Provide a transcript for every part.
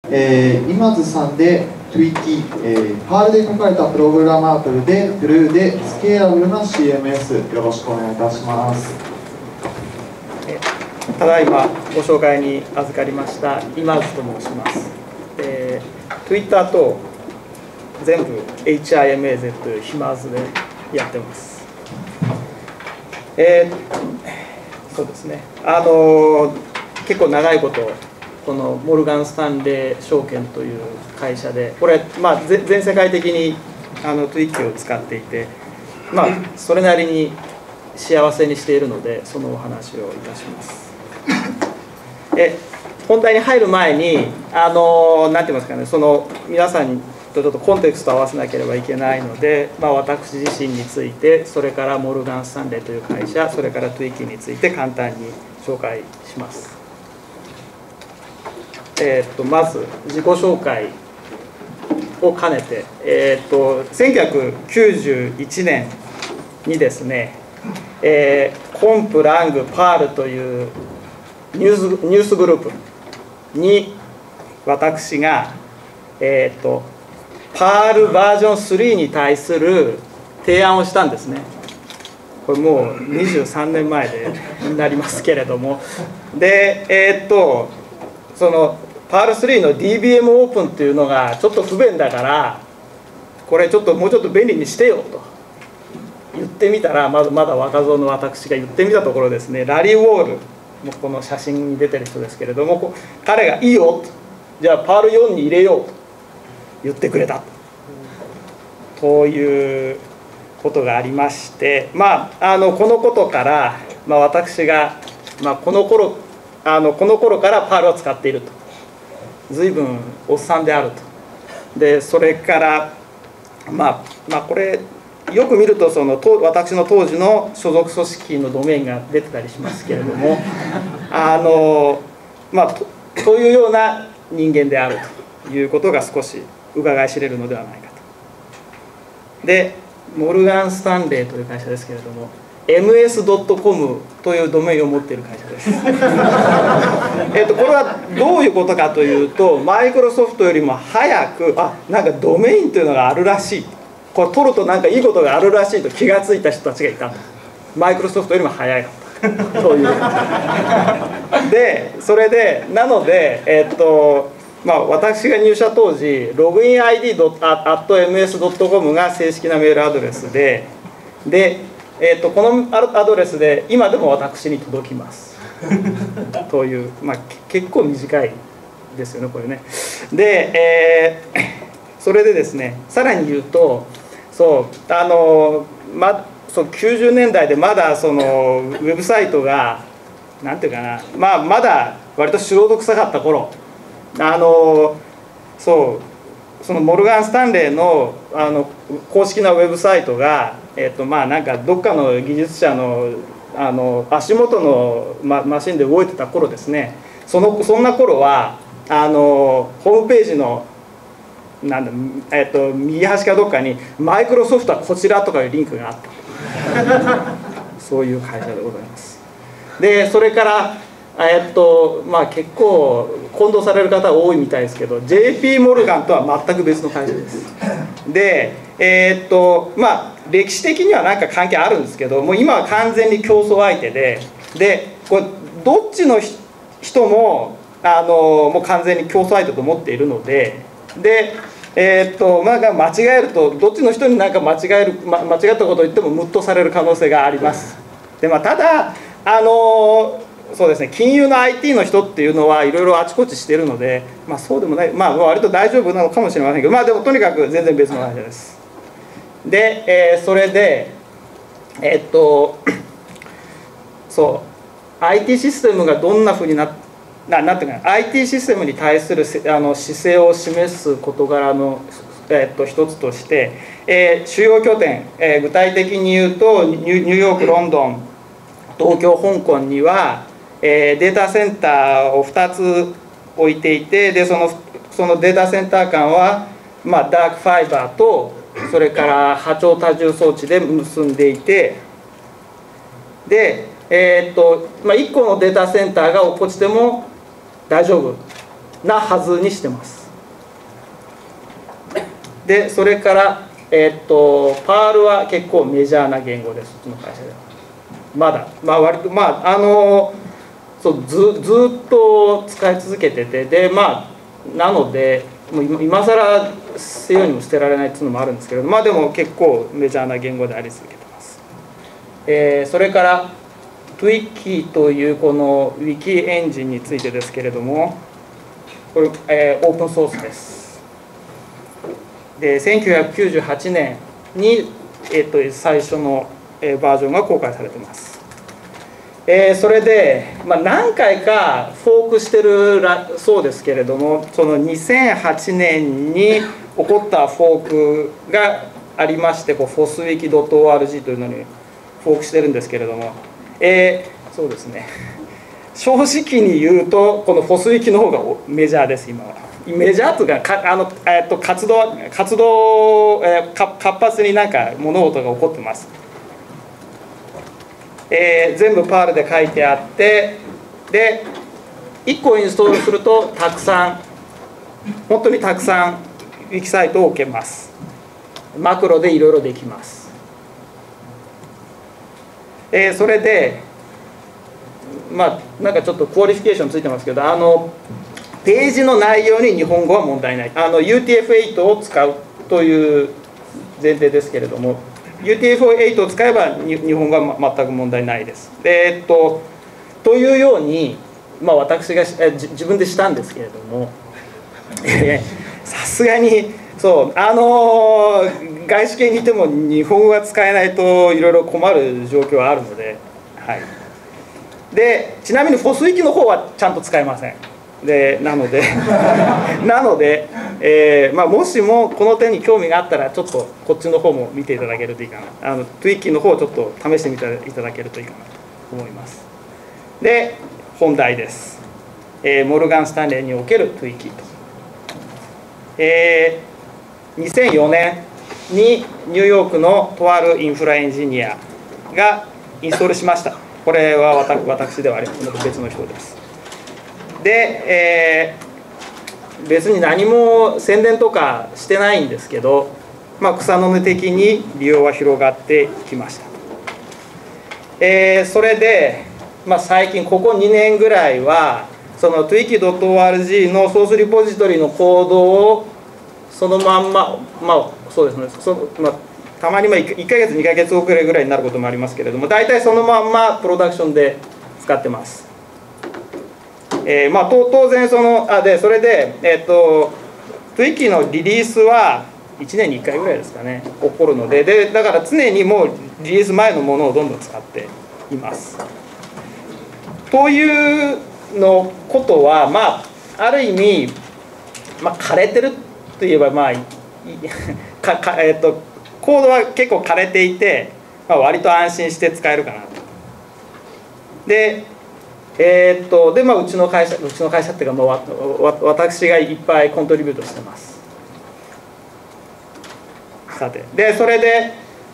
今津さんで Twiki、パールで書かれたプログラマートルで True でスケーラブルな CMS、 よろしくお願いいたします。 ただいまご紹介に預かりました今津と申します。Twitter と全部 HIMAZ という暇津でやってます。そうですね、結構長いことこのモルガン・スタンレー証券という会社で、これ、全世界的にTwikiを使っていて、それなりに幸せにしているので、そのお話をいたします。本題に入る前に何て言いますかね、その皆さんとちょっとコンテクストを合わせなければいけないので、私自身について、それからモルガン・スタンレーという会社、それからTwikiについて簡単に紹介します。まず自己紹介を兼ねて、1991年にですね、コンプ、ラング、パールというニュースグループに私が、パールバージョン3に対する提案をしたんですね。これもう23年前でなりますけれども、でそのパール3の DBM オープンっていうのがちょっと不便だから、これもうちょっと便利にしてよと言ってみたら、まだ若造の私が言ってみたところですね、ラリー・ウォール、この写真に出てる人ですけれども、彼が「いいよ」と「じゃあパール4に入れよう」と言ってくれたということがありまして、このことから、私が、この頃からパールを使っていると、随分おっさんであると。でそれからこれよく見ると私の当時の所属組織のドメインが出てたりしますけれどもというような人間であるということが少し伺い知れるのではないかと。でモルガン・スタンレーという会社ですけれども、ms.com というドメインを持っている会社です。これはどういうことかというと、マイクロソフトよりも早くなんかドメインというのがあるらしい、これ取るとなんかいいことがあるらしいと気がついた人たちがいたと。マイクロソフトよりも早いというで、それでなので私が入社当時、ログイン ID.ms.com が正式なメールアドレスで、このアドレスで今でも私に届きますという、結構短いですよね、これね。で、それでですね、さらに言うと、90年代でまだそのウェブサイトがなんていうかな、まだ割と素人臭かった頃、そのモルガン・スタンレーの公式なウェブサイトが、なんかどっかの技術者の足元の、マシンで動いてた頃ですね、そんな頃はホームページの右端かどっかに「マイクロソフトはこちら」とかいうリンクがあったそういう会社でございます。でそれから結構混同される方多いみたいですけど、 JP モルガンとは全く別の会社です。で歴史的には何か関係あるんですけど、もう今は完全に競争相手で、これどっちの人ももう完全に競争相手と思っているので、間違えるとどっちの人に間違ったことを言ってもムッとされる可能性があります。でただそうですね、金融の IT の人っていうのはいろいろあちこちしているので、そうでもない、割と大丈夫なのかもしれませんけど、でもとにかく全然別の会社です。で、それでIT システムがどんなふうになんていうか、IT システムに対する姿勢を示す事柄の一つとして、主要拠点、具体的に言うとニューヨーク、ロンドン、東京、香港にはデータセンターを2つ置いていて、でそのデータセンター間は、ダークファイバーとそれから波長多重装置で結んでいて、で1個のデータセンターが落っこちても大丈夫なはずにしてます。でそれからパールは結構メジャーな言語です、うちの会社では。まだ割とそうずっと使い続けてて、でなのでもう今更捨てようにも捨てられないっていうのもあるんですけれど、でも結構メジャーな言語であり続けてます。それからTwiki というこのウィキエンジンについてですけれども、これ、オープンソースです。で1998年に、最初の、バージョンが公開されています。それで、何回かフォークしてるそうですけれども、その2008年に起こったフォークがありまして、foswiki.org というのにフォークしてるんですけれども、そうですね、正直に言うとこのfoswikiの方がメジャーです。今はメジャーというか活動、活発になんか物事が起こってます。全部パールで書いてあって、で1個インストールするとたくさん、本当にたくさんウィキサイトを置けます。マクロでいろいろできます。それでなんかちょっとクオリフィケーションついてますけど、ページの内容に日本語は問題ない。UTF-8 を使うという前提ですけれども、UTF-8 を使えば日本語は全く問題ないです。というように、私が自分でしたんですけれども、さすがにそう外資系にいても日本語が使えないといろいろ困る状況はあるので、はい、でちなみにfoswikiの方はちゃんと使えません。なのでもしもこの点に興味があったらちょっとこっちの方も見ていただけるといいかな。Twikiの方をちょっと試してみていただけるといいかなと思います。で本題です。モルガン・スタンレーにおけるTwikiと、2004年にニューヨークのとあるインフラエンジニアがインストールしました。これは私ではありません、別の人です。で、別に何も宣伝とかしてないんですけど、草の根的に利用は広がってきました。それで、最近ここ2年ぐらいはその Twiki.org のソースリポジトリのコードをそのまんま、そうですね、たまに1ヶ月2ヶ月遅れぐらいになることもありますけれども、大体そのまんまプロダクションで使ってます。当然それで、Twiki のリリースは1年に1回ぐらいですかね起こるので、だから常にもうリリース前のものをどんどん使っています。ということはある意味、枯れてるといえばコードは結構枯れていて、割と安心して使えるかなと。でうちの会社っていうか、私がいっぱいコントリビュートしてます。さて、それで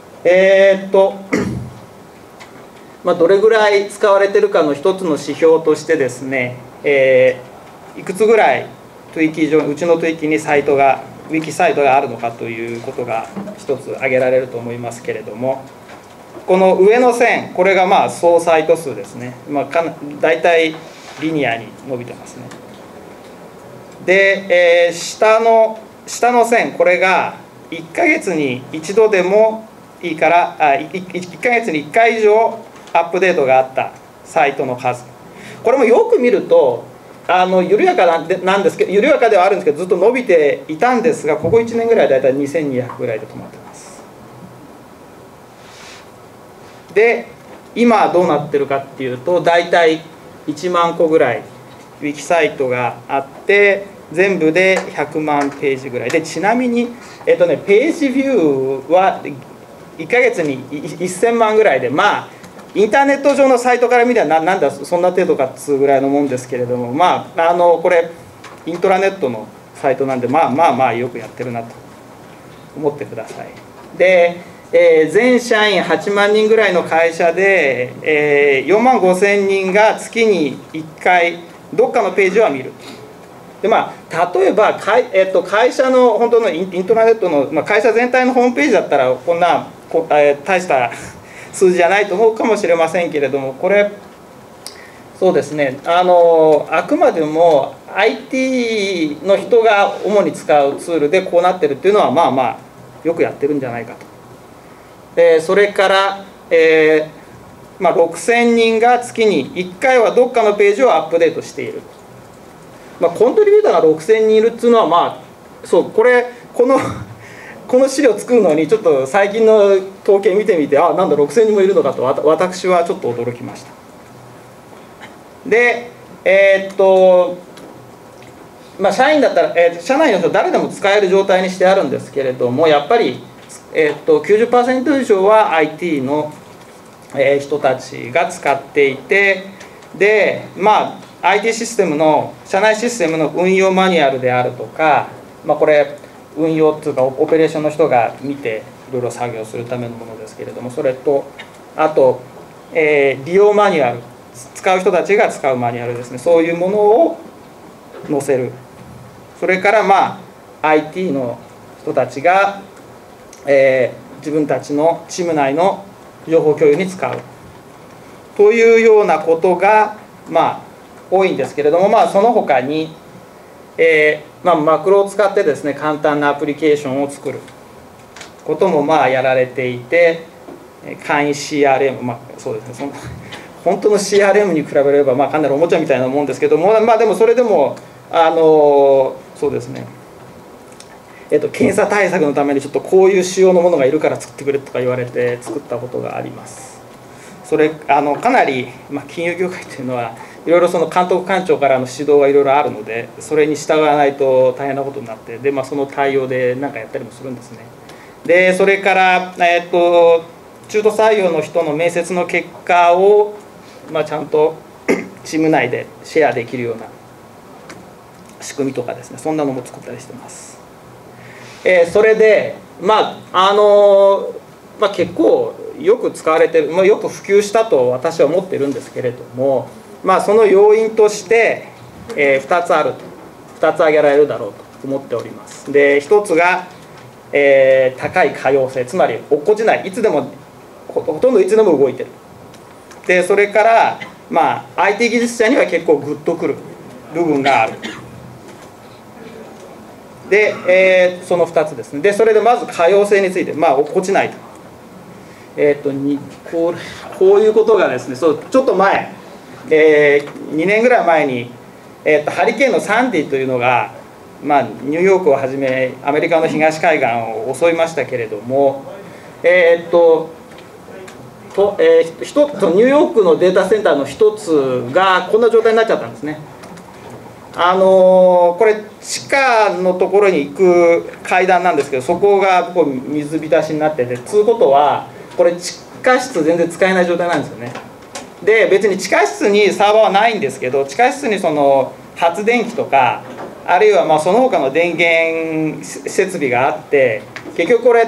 どれぐらい使われてるかの一つの指標としてですね、いくつぐらいTwiki上、うちのTwikiにウィキサイトがあるのかということが一つ挙げられると思いますけれども、この上の線、これが総サイト数ですね。だいたいリニアに伸びてますね。で、下の線、これが1ヶ月に1度でもいいから1ヶ月に1回以上アップデートがあったサイトの数。これもよく見ると緩やかなんですけど、緩やかではあるんですけどずっと伸びていたんですが、ここ1年ぐらいだいたい2200ぐらいで止まってます。で今どうなってるかっていうと、だいたい1万個ぐらいウィキサイトがあって、全部で100万ページぐらいで、ちなみにページビューは1ヶ月に1000万ぐらいで、インターネット上のサイトから見たらなんだそんな程度かっつうぐらいのもんですけれども、これイントラネットのサイトなんでよくやってるなと思ってください。で全社員8万人ぐらいの会社で、4万5千人が月に1回どっかのページは見る。 で例えば会社の本当のイントラネットの、会社全体のホームページだったらこんな大した数字じゃないと思うかもしれませんけれども、これそうですね、あくまでも IT の人が主に使うツールでこうなってるっていうのはよくやってるんじゃないかと。それから、6000人が月に1回はどっかのページをアップデートしている。コントリビューターが6000人いるっていうのはこの資料作るのにちょっと最近の統計見てみて、なんだ6000人もいるのかと私はちょっと驚きました。で社員だったら、社内の人誰でも使える状態にしてあるんですけれども、やっぱり、90% 以上は IT の、人たちが使っていて、でIT システムの社内システムの運用マニュアルであるとか、これ運用っていうかオペレーションの人が見ていろいろ作業するためのものですけれども、それとあと、利用マニュアル、使う人たちが使うマニュアルですね、そういうものを載せる。それからIT の人たちが、自分たちのチーム内の情報共有に使うというようなことが多いんですけれども、その他に、マクロを使ってですね、簡単なアプリケーションを作ることもやられていて、簡易 CRM、そうですね、本当の CRM に比べればかなりおもちゃみたいなもんですけども、でもそれでもそうですね、検査対策のためにちょっとこういう仕様のものがいるから作ってくれとか言われて作ったことがあります。それかなり、金融業界というのはいろいろその監督官庁からの指導がいろいろあるので、それに従わないと大変なことになって、でその対応で何かやったりもするんですね。でそれから中途採用の人の面接の結果をちゃんとチーム内でシェアできるような仕組みとかですね、そんなのも作ったりしてます。それで結構よく使われてる、よく普及したと私は思ってるんですけれども、その要因として、2つ挙げられるだろうと思っております。で1つが、高い可用性、つまり落っこちない、いつでもほとんどいつでも動いてる。でそれから、IT 技術者には結構グッとくる部分がある。で、その2つですね。でそれでまず可用性について、落っこちないと。こういうことがですね、ちょっと前、2年ぐらい前に、ハリケーンのサンディというのが、ニューヨークをはじめアメリカの東海岸を襲いましたけれども、ニューヨークのデータセンターの一つがこんな状態になっちゃったんですね。これ地下のところに行く階段なんですけど、そこが水浸しになってて、つうことはこれ地下室全然使えない状態なんですよね。で別に地下室にサーバーはないんですけど、地下室にその発電機とかあるいはその他の電源設備があって、結局これ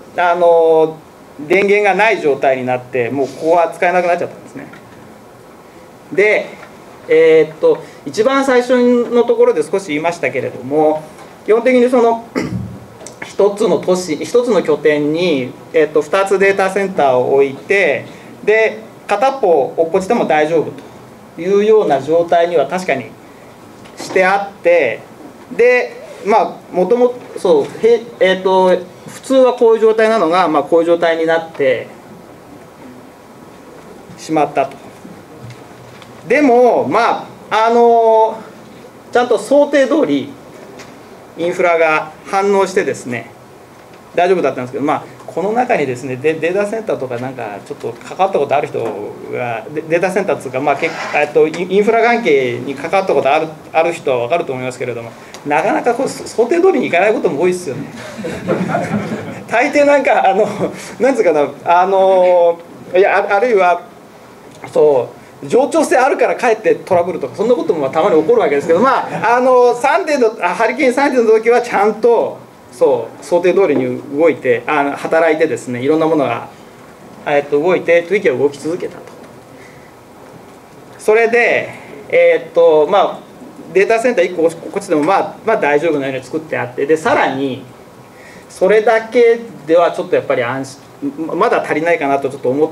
電源がない状態になって、もうここは使えなくなっちゃったんですね。で一番最初のところで少し言いましたけれども、基本的にその一つの都市、一つの拠点に、2つデータセンターを置いて、で片方落っこちても大丈夫というような状態には確かにしてあって、でもともとそう、普通はこういう状態なのが、こういう状態になってしまったと。でもちゃんと想定通りインフラが反応してですね、大丈夫だったんですけど、この中にですねデータセンターとかなんかちょっと関わったことある人が、データセンターというか、インフラ関係に関わったことある人は分かると思いますけれども、なかなか想定通りにいかないことも多いですよね。大抵なんかなんつうかな、あるいは冗長性あるからかえってトラブルとか、そんなこともたまに起こるわけですけど、ハリケーンサンデーの時はちゃんと想定通りに動いて働いてですね、いろんなものが、動いてTWikiは動き続けたと。それでデータセンター1個こっちでもまあ大丈夫なように作ってあって、でさらにそれだけではちょっとやっぱりまだ足りないかなとちょっと思って、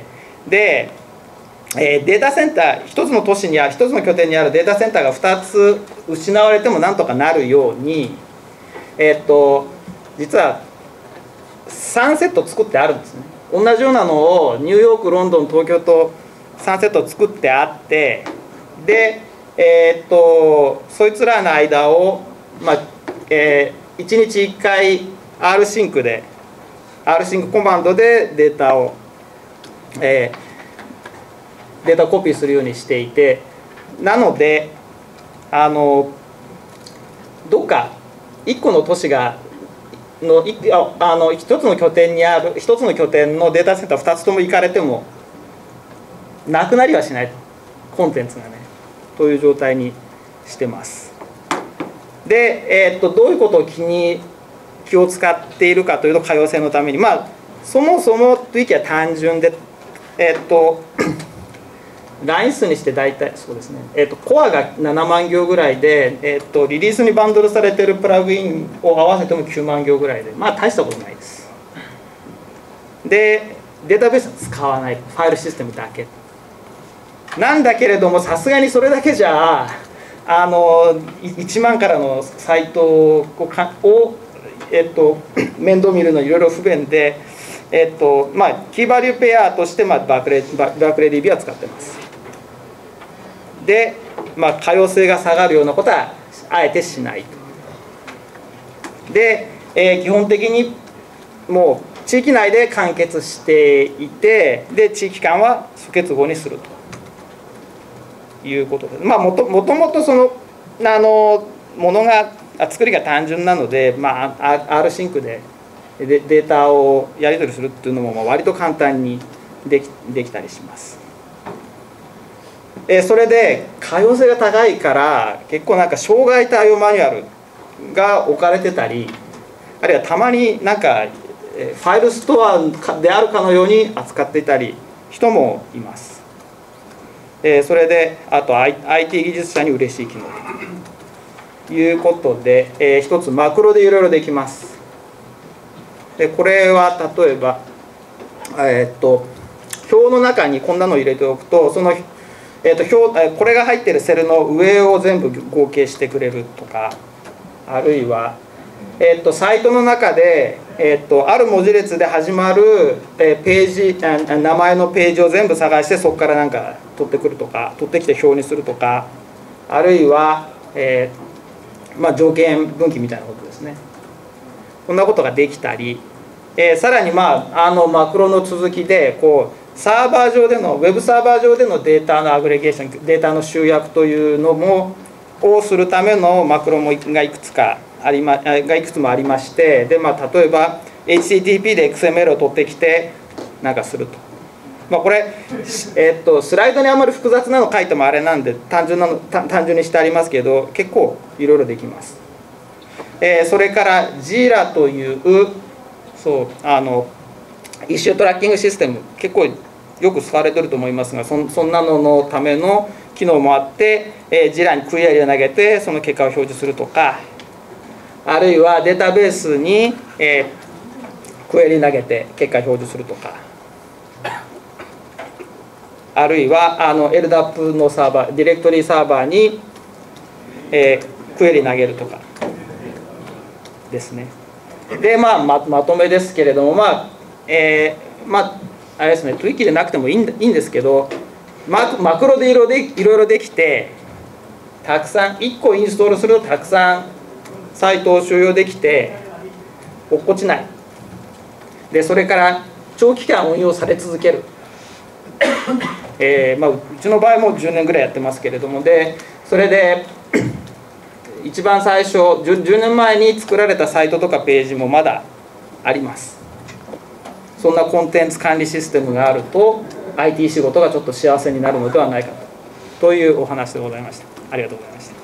で、データセンター1つの都市に1つの拠点にあるデータセンターが2つ失われてもなんとかなるように、実は3セット作ってあるんですね。同じようなのをニューヨーク、ロンドン、東京と3セット作ってあって、で、そいつらの間を、1日1回 R シンクコマンドでデータをコピーするようにしていて、なのでどっか1個の都市が1つの拠点にある1つの拠点のデータセンター2つとも行かれてもなくなりはしないと、コンテンツがね、という状態にしてます。で、どういうことを気を使っているかというと、可用性のために、そもそもTwikiは単純で、ライン数にして大体そうですね、コアが7万行ぐらいで、リリースにバンドルされているプラグインを合わせても9万行ぐらいで、大したことないです。で、データベースは使わない、ファイルシステムだけなんだけれども、さすがにそれだけじゃ1万からのサイトを面倒見るのいろいろ不便で、キーバリューペアとしてバークレー DB は使ってます。で、可用性が下がるようなことはあえてしないと。で、基本的にもう地域内で完結していて、で地域間は素結合にするということで、もともとそのものが作りが単純なので、R シンクでデータをやり取りするっていうのも割と簡単にできたりします。それで可用性が高いから結構障害対応マニュアルが置かれてたり、あるいはたまにファイルストアであるかのように扱っていたり人もいます。それであと IT 技術者に嬉しい機能ということで、一つマクロでいろいろできます。でこれは例えば、表の中にこんなのを入れておくと、そのこれが入っているセルの上を全部合計してくれるとか、あるいは、サイトの中で、ある文字列で始まる、ページ名前のページを全部探してそこから取ってくるとか、取ってきて表にするとか、あるいは、条件分岐みたいなことですね。こんなことができたり、さらにマクロの続きでサーバー上でのウェブサーバー上でのデータのアグレゲーション、データの集約というのをするためのマクロがいくつもありまして、で、例えば HTTP で XML を取ってきてすると。これ、スライドにあまり複雑なの書いてもあれなんで単純にしてありますけど、結構いろいろできます。それから Jira というイシュートラッキングシステム、結構よく使われてると思いますが、そんなののための機能もあって、Jira にクエリを投げてその結果を表示するとか、あるいはデータベースに、クエリ投げて結果を表示するとか、あるいはLDAP のサーバー、ディレクトリサーバーに、クエリ投げるとかですね。で、まとめですけれども、あれですね、Twikiでなくてもいいんですけど、マクロでいろいろできて、たくさん1個インストールするとたくさんサイトを収容できて落っこちない。でそれから長期間運用され続ける。うちの場合も10年ぐらいやってますけれども、でそれで一番最初 10年前に作られたサイトとかページもまだあります。そんなコンテンツ管理システムがあると IT 仕事がちょっと幸せになるのではないかというお話でございました。ありがとうございました。